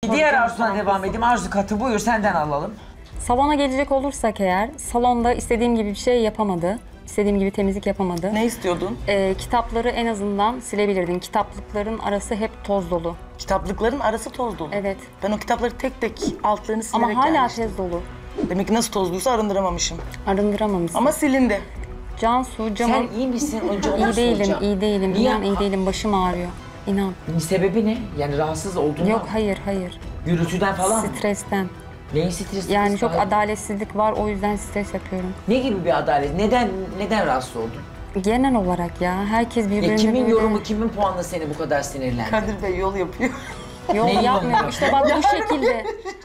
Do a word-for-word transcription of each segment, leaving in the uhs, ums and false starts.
Diğer Arzu'dan devam edeyim. Arzu katı buyur, senden alalım. Salona gelecek olursak eğer, salonda istediğim gibi bir şey yapamadı. İstediğim gibi temizlik yapamadı. Ne istiyordun? Ee, kitapları en azından silebilirdin. Kitaplıkların arası hep toz dolu. Kitaplıkların arası toz dolu. Evet. Ben o kitapları tek tek altlarını silerek Ama hala gelmiştim. tez dolu. Demek ki nasıl tozluysa arındıramamışım. Arındıramamışsın. Ama silindi. Cansu, camın... Sen iyi misin? Önce onu İyi değilim, soracağım. iyi değilim. Niye? İnan iyi değilim. Başım ağrıyor. İnan. Sebebi ne? Yani rahatsız olduğundan Yok, mı? hayır, hayır. Gürültüden falan mı? Stresten. Neyin stresi? Yani çok Daha- adaletsizlik var, o yüzden stres yapıyorum. Ne gibi bir adalet? Neden neden rahatsız oldun? Genel olarak ya, herkes Ya birbirine kimin böyle... yorumu, kimin puanla seni bu kadar sinirlendi? Kadir Bey yol yapıyor. Yol Ne yolu yapmıyorum. yapıyor? İşte bak bu şekilde.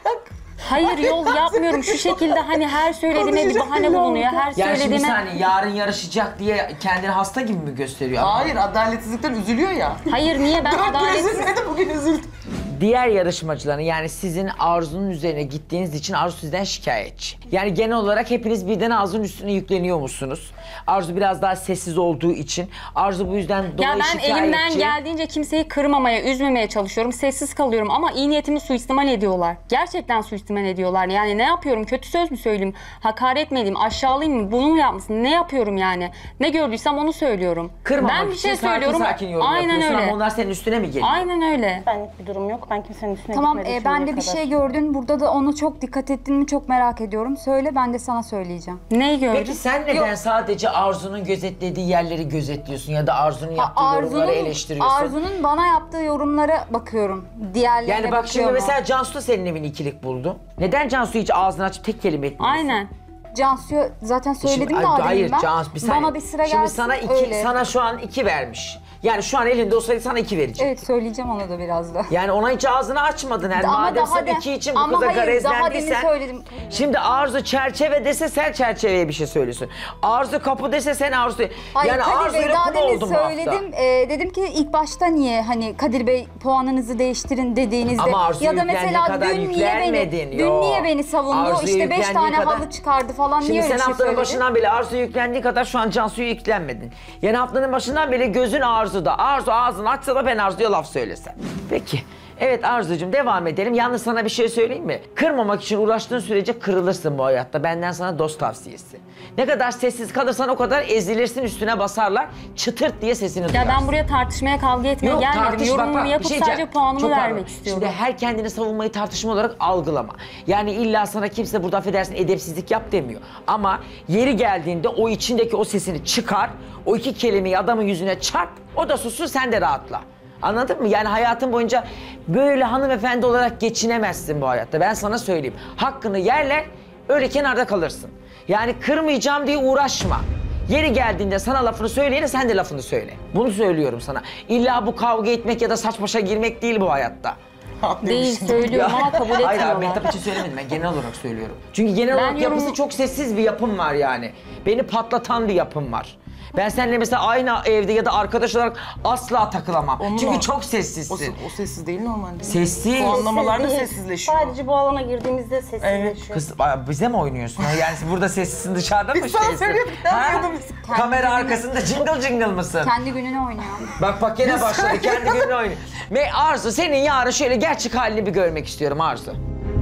Hayır, yol yapmıyorum. Şu şekilde hani her söylediğime bir bahane bulunuyor. Her Yani şimdi bir söylediğime... saniye, yarın yarışacak diye kendini hasta gibi mi gösteriyor? Hayır, adaletsizlikten üzülüyor ya. Hayır, niye ben Dört adaletsiz... prezesine de bugün üzüldüm. Diğer yarışmacıların, yani sizin Arzu'nun üzerine gittiğiniz için Arzu sizden şikayetçi. Yani genel olarak hepiniz birden Arzu'nun üstüne yükleniyor musunuz? Arzu biraz daha sessiz olduğu için. Arzu bu yüzden dolayı Ya ben şikayetçi. elimden geldiğince kimseyi kırmamaya, üzmemeye çalışıyorum. Sessiz kalıyorum ama iyi niyetimi suistimal ediyorlar. Gerçekten suistimal ediyorlar. Yani ne yapıyorum? Kötü söz mü söyleyeyim? Hakaret mi edeyim? Aşağılayayım mı? Bunu mu yapmışsın? Ne yapıyorum yani? Ne gördüysem onu söylüyorum. Kırmamak ben bir şey için söylüyorum. sakin sakin yorum Aynen yapıyorsun öyle. ama onlar senin üstüne mi geliyor? Aynen öyle. Benlik bir durum yok. Ben kimsenin üstüne Tamam, gitmedim e, ben şimdiye de bir kadar. şey gördün. Burada da onu çok dikkat ettin mi çok merak ediyorum. Söyle, ben de sana söyleyeceğim. Neyi gördün? Peki sen neden Yok. sadece Arzu'nun gözetlediği yerleri gözetliyorsun ya da Arzu'nun yaptığı Arzu'nun, yorumları eleştiriyorsun? Arzu'nun bana yaptığı yorumlara bakıyorum. Diğerlerine Yani bak şimdi bakıyor mu? mesela Cansu da senin evin ikilik buldu. Neden Cansu hiç ağzını açıp tek kelime etmiyorsun? Aynen. Cansu'ya zaten söyledim Şimdi- daha hayır, demin ben. Cansu bir saniye. Bana bir sıra Şimdi gelsin sana iki, öyle. sana şu an iki vermiş. Yani şu an elinde olsaydı sana iki verecek. Evet, söyleyeceğim ona da biraz da. Yani ona hiç ağzını açmadın yani. Ama Madem daha sen de- iki için bu ama kıza hayır, daha demin garezlendiysen. söyledim. Şimdi Arzu çerçeve dese sen çerçeveye bir şey söylüyorsun. Arzu kapı dese sen Arzu. Hayır, yani Kadir Arzu Bey ile daha konu demin oldu bu hafta. söyledim. E, dedim ki ilk başta niye hani Kadir Bey puanınızı değiştirin dediğinizde Ama Arzu'ya ya da yüklendiği mesela kadar dün niye yüklenmedin. beni dün Yok. niye beni savundu? Arzu'ya İşte beş yüklendiği tane kadar- halı çıkardı falan. Şimdi niye sen öyle bir şey haftanın söyledi? başından beri Arzu'ya yüklendiği kadar şu an Cansu'ya yüklenmedin. Yani haftanın başından beri gözün Arzu'da. Arzu ağzını açsa da ben Arzu'ya laf söylesem. Peki. Evet Arzucuğum, devam edelim. Yalnız sana bir şey söyleyeyim mi? Kırmamak için uğraştığın sürece kırılırsın bu hayatta. Benden sana dost tavsiyesi. Ne kadar sessiz kalırsan o kadar ezilirsin, üstüne basarlar. Çıtırt diye sesini Ya duyarsın. ben buraya tartışmaya, kavga etmeye Yok, gelmedim. tartış, bak, Yorumumu bak, bir yapıp şey sadece diyeceğim. puanımı Çok pardon. vermek istiyorum. Şimdi her kendini savunmayı tartışma olarak algılama. Yani illa sana kimse burada affedersin edepsizlik yap demiyor. Ama yeri geldiğinde o içindeki o sesini çıkar, o iki kelimeyi adamın yüzüne çarp, o da sussun, sen de rahatla. Anladın mı? Yani hayatın boyunca böyle hanımefendi olarak geçinemezsin bu hayatta. Ben sana söyleyeyim. Hakkını yerler, öyle kenarda kalırsın. Yani kırmayacağım diye uğraşma. Yeri geldiğinde sana lafını söyleyene sen de lafını söyle. Bunu söylüyorum sana. İlla bu kavga etmek ya da saç başa girmek değil bu hayatta. Değil, söylüyorum ama kabul Hayır abi, etmiyorlar. Mehtap için söylemedim, ben genel olarak söylüyorum. Çünkü genel Ben olarak yorum- yapısı çok sessiz bir yapım var yani. Beni patlatan bir yapım var. Ben seninle mesela aynı evde ya da arkadaş olarak asla takılamam. Onun Çünkü o- çok O, sessizsin. o sessiz değil normalde. Sessiz. Puanlamalarda Değil. sessizleşiyor. Sadece bu alana girdiğimizde sessizleşiyor. Kız aa, bize mi oynuyorsun? Ha? Yani burada sessizsin, dışarıda mı Biz sana şeysin? söylüyorduk, ne Ha? yapıyordun biz? Kamera arkasında cıngıl cıngıl mısın? Kendi gününü oynuyor. Bak bak gene başladı, kendi gününü oynuyor. Ve Arzu, senin yarın şöyle gerçek halini bir görmek istiyorum Arzu.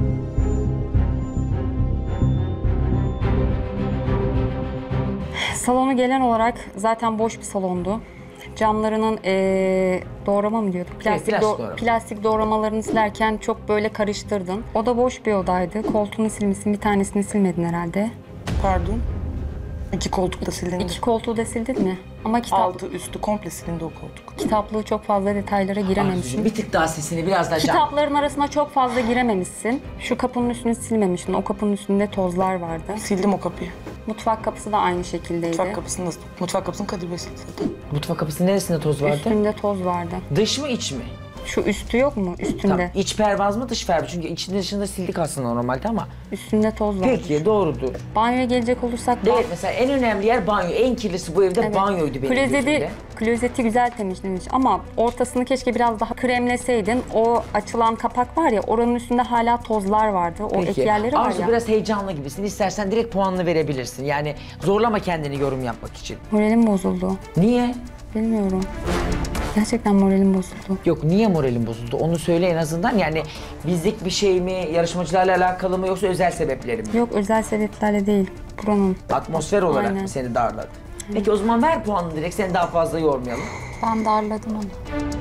Salonu gelen olarak zaten boş bir salondu. Camlarının eee, doğrama mı diyorduk? Plastik, plastik do- doğrama. plastik doğramalarını silerken çok böyle karıştırdın. O da boş bir odaydı. Koltuğunu silmişsin, bir tanesini silmedin herhalde. Pardon. İki koltuk da silindi. İki koltuğu da sildin mi? Ama kitap, Altı üstü komple silindi o koltuk. kitaplığı çok fazla detaylara girememişsin. Arzucuğum, bir tık daha sesini biraz daha can. Kitapların arasına çok fazla girememişsin. Şu kapının üstünü silmemişsin. O kapının üstünde tozlar vardı. Sildim o kapıyı. Mutfak kapısı da aynı şekildeydi. Mutfak kapısını da, mutfak kapısını Kadir Bey sildi zaten. Mutfak kapısının neresinde toz vardı? Üstünde toz vardı. Dış mı iç mi? Şu üstü yok mu? Üstünde. Tamam. İç pervaz mı dış pervaz? Çünkü içinde dışında sildik aslında normalde ama. Üstünde toz vardı. Peki doğrudur. Banyoya gelecek olursak Evet, mesela en önemli yer banyo. En kirlisi bu evde Evet. banyoydu benim klozeti, gözümde. klozeti güzel temizlemiş ama ortasını keşke biraz daha kremleseydin. O açılan kapak var ya, oranın üstünde hala tozlar vardı. O ek yerleri var Arzu ya. biraz heyecanlı gibisin. İstersen direkt puanını verebilirsin. Yani zorlama kendini yorum yapmak için. Moralim bozuldu. Niye? Bilmiyorum. Gerçekten moralim bozuldu. Yok, niye moralin bozuldu? Onu söyle en azından. Yani bizlik bir şey mi, yarışmacılarla alakalı mı yoksa özel sebepleri mi? Yok, özel sebeplerle değil. Buranın. Atmosfer olarak Aynen. mı seni darladı? Peki o zaman ver puanını direkt, seni daha fazla yormayalım. Ben darladım onu.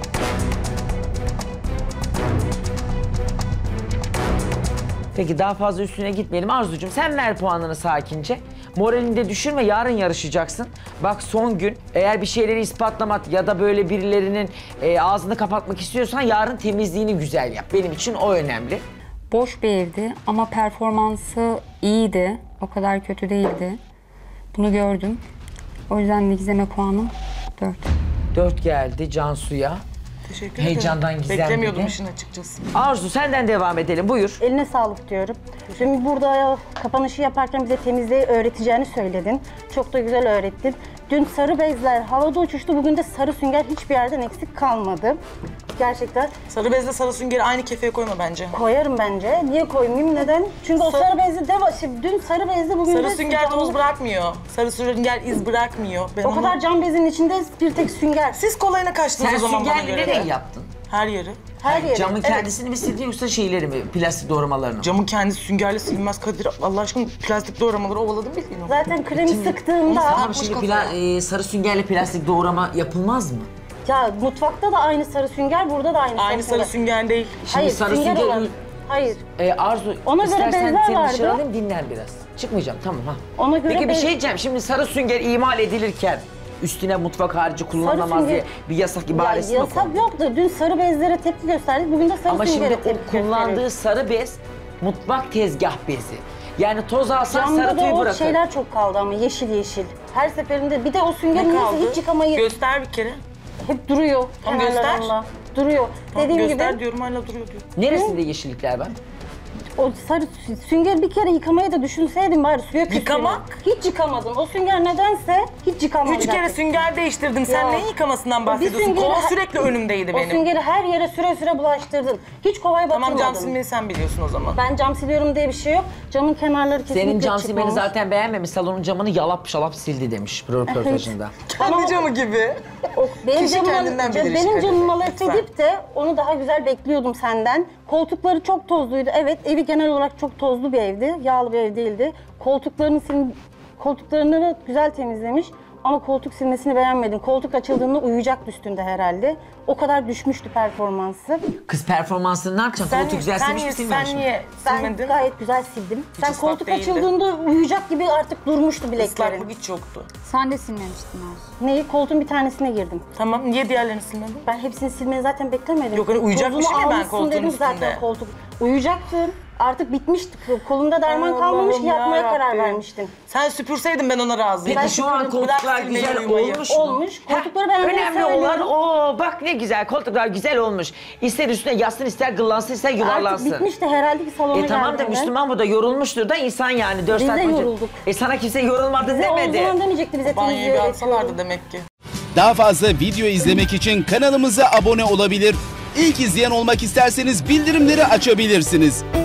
Peki daha fazla üstüne gitmeyelim. Arzucuğum sen ver puanını sakince. Moralini de düşürme, yarın yarışacaksın. Bak son gün, eğer bir şeyleri ispatlamak ya da böyle birilerinin e, ağzını kapatmak istiyorsan yarın temizliğini güzel yap. Benim için o önemli. Boş bir evdi ama performansı iyiydi. O kadar kötü değildi. Bunu gördüm. O yüzden de Gizem'e puanım dört. Dört geldi Cansu'ya. Teşekkür ederim. Heyecandan gizlenmedi. Beklemiyordum işin açıkçası. Arzu senden devam edelim, buyur. Eline sağlık diyorum. Şimdi burada kapanışı yaparken bize temizliği öğreteceğini söyledin. Çok da güzel öğrettin. Dün sarı bezler havada uçuştu. Bugün de sarı sünger hiçbir yerden eksik kalmadı. Gerçekten Sarı bezle sarı süngeri aynı kefeye koyma bence. koyarım bence. Niye koymayayım? Neden? Çünkü o Sarı- sarı bezli de var. Şimdi dün sarı bezli, bugün Sarı de sünger sıcağımız- toz bırakmıyor. Sarı sünger iz bırakmıyor. Ben O onu- kadar cam bezinin içinde bir tek sünger. Siz kolayına kaçtınız Sen o zaman bana süngerli göre nereye de. yaptın? Her yeri. Her yeri. Camın Evet. kendisini mi sildin yoksa şeyleri mi, plastik doğramalarını? Camın kendisi süngerle silinmez Kadir. Allah aşkına plastik doğramaları ovaladım bildiğin o. Zaten kremi sıktığımda Tamam, boş şimdi kafaya. pla- e, sarı süngerle plastik doğrama yapılmaz mı? ya mutfakta da aynı sarı sünger, burada da aynı, Aynı sarı sünger değil. Şimdi Hayır, sarı sünger sünger- olan. Hayır. Ee, Arzu, Ona göre istersen bezler seni vardı. dışarı alayım, dinlen biraz. Çıkmayacağım, tamam ha. Ona göre Peki bir bez- şey diyeceğim, şimdi sarı sünger imal edilirken üstüne mutfak harici kullanılamaz sünger- diye bir yasak Ya, ibaresi mi yasak kondu? yoktu. Dün sarı bezlere tepki gösterdik. Bugün de sarı Ama şimdi süngere o tepki kullandığı gösteriyoruz. sarı bez mutfak tezgah bezi. Yani toz alsan sarı Camda da tüy o bırakır. şeyler çok kaldı ama yeşil yeşil. Her seferinde bir de o sünger Ne neyse kaldı? hiç yıkamayı Göster bir kere. hep duruyor. Tamam, göster. kenarlarında. Duruyor. Tamam, Dediğim göster gibi diyorum hala duruyor diyor. Neresinde yeşillikler var? o sarı sü- sünger bir kere yıkamayı da düşünseydin bari suya küstün. Yıkamak? Hiç yıkamadın. O sünger nedense hiç yıkamadı. Üç kere sünger değiştirdim. Sen Ya. neyin yıkamasından Bir bahsediyorsun? süngeri- Kova sürekli önümdeydi O benim. süngeri her yere süre süre bulaştırdın. Hiç kovaya Tamam, batırmadın. cam silmeyi sen biliyorsun o zaman. Ben cam siliyorum diye bir şey yok. Camın kenarları kesinlikle Senin cam silmeni çıkmamış. zaten beğenmemiş, salonun camını yalap şalap sildi demiş röportajında. Kendi camı gibi. O, benim Kişi camıma, kendinden bilir benim işte. camıma laf Lütfen. edip de onu daha güzel bekliyordum senden. Koltukları çok tozluydu. Evet, evi genel olarak çok tozlu bir evdi. Yağlı bir ev değildi. Koltuklarını sil, koltuklarını güzel temizlemiş. Ama koltuk silmesini beğenmedim. Koltuk açıldığında uyuyacaktı üstünde herhalde. O kadar düşmüştü performansı. Kız performansını ne yapacaksın? Sen, Koltuğu güzel sen, silmiş mi niye, silmemiş sen mi? niye Ben silmedin? gayet güzel sildim. Sen ıslak koltuk değildi. açıldığında uyuyacak gibi artık durmuştu bileklerin. Islaklık hiç yoktu. Sen de silmemiştin Arzu. Neyi? Koltuğun bir tanesine girdim. Tamam, niye diğerlerini silmedin? Ben hepsini silmeyi zaten beklemedim. Yok, hani uyuyacakmışım Tozunu ya ben almışsın koltuğun dedim üstünde. zaten koltuk. Uyuyacaktın. Artık bitmişti. Kolunda derman Allah'ım kalmamış ki yatmaya yarabbim. karar vermiştin. Sen süpürseydin ben ona razıyım. Peki şu an Bırak koltuklar silmeyi, güzel uyumayı. olmuş mu? Olmuş. Koltukları ben Önemli olan o. Bak ne güzel, koltuklar güzel olmuş. İster üstüne yatsın, ister gıllansın, ister Artık yuvarlansın. bitmişti herhalde ki salona E tamam da geldiğinde. Müslüman bu da yorulmuştur da insan yani dört Biz saat de boyunca- yorulduk. E sana kimse yorulmadı Bize o demedi. zaman demeyecekti bize Banyoyu bir temizliği atsalardı öğretiyorum. demek ki. Daha fazla video izlemek için kanalımıza abone olabilir. İlk izleyen olmak isterseniz bildirimleri açabilirsiniz.